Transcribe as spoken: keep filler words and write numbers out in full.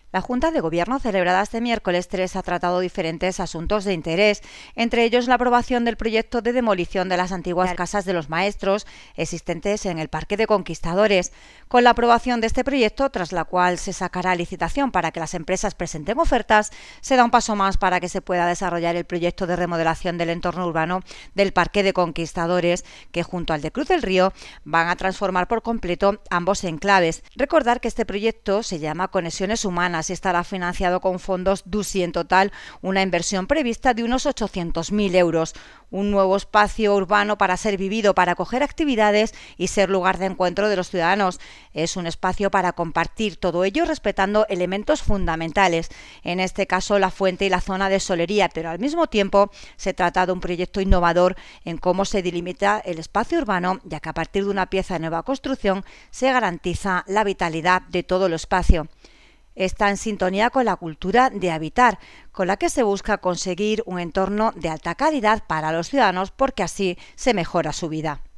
La Junta de Gobierno, celebrada este miércoles tres, ha tratado diferentes asuntos de interés, entre ellos la aprobación del proyecto de demolición de las antiguas casas de los maestros existentes en el Parque de Conquistadores. Con la aprobación de este proyecto, tras la cual se sacará licitación para que las empresas presenten ofertas, se da un paso más para que se pueda desarrollar el proyecto de remodelación del entorno urbano del Parque de Conquistadores, que junto al de Cruz del Río van a transformar por completo ambos enclaves. Recordar que este proyecto se llama Conexiones Humanas y estará financiado con fondos D U S I, en total una inversión prevista de unos ochocientos mil euros. Un nuevo espacio urbano para ser vivido, para acoger actividades y ser lugar de encuentro de los ciudadanos. Es un espacio para compartir, todo ello respetando elementos fundamentales, en este caso la fuente y la zona de solería, pero al mismo tiempo se trata de un proyecto innovador en cómo se delimita el espacio urbano, ya que a partir de una pieza de nueva construcción se garantiza la vitalidad de todo el espacio. Está en sintonía con la cultura de habitar, con la que se busca conseguir un entorno de alta calidad para los ciudadanos porque así se mejora su vida.